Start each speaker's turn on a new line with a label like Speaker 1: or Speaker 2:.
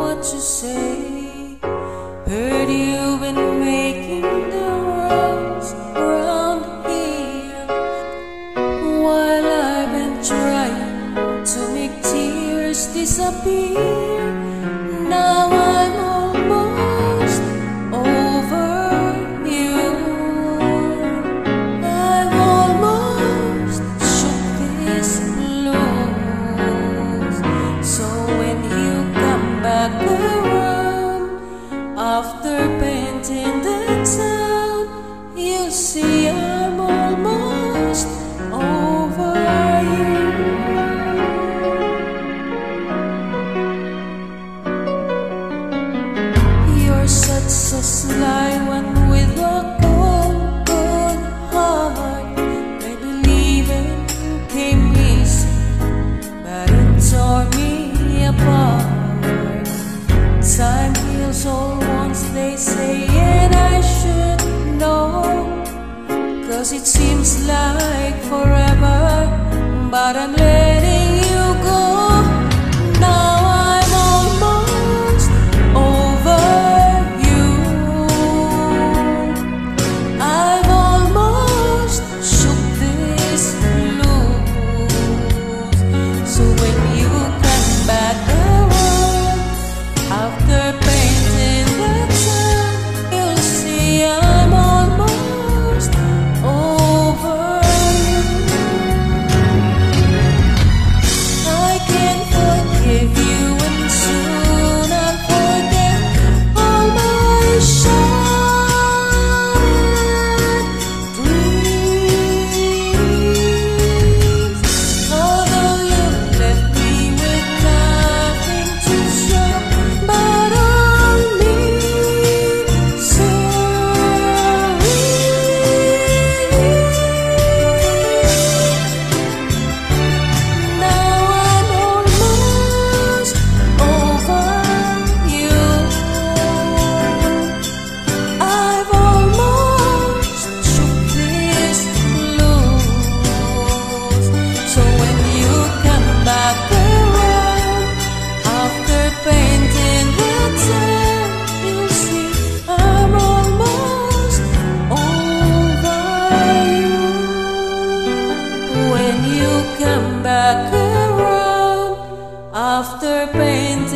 Speaker 1: what to say. Heard you've been making the rounds around here, while I've been trying to make tears disappear. Now I'm almost over you. I've almost shook this loose. So when you come back around after painting the town, you'll see I'm almost over you. You're such a sly one with a cold, cold heart. Maybe leaving came easy, but it tore me apart. Time heals all wounds, they say, and I should know, 'cause it seems like forever, but I'm letting you go. Now I'm almost over you. I've almost shook this loose. So when you come back around after painting the town, you'll see I'm almost over you. I can forgive you, and soon I'll forget all my shattered dreams. Although you left me with nothing to show but only sorry. Now I'm almost over you. I've almost shook this loose. So when you come back around after painting the town, you'll see I'm almost over you. When you come back around after painting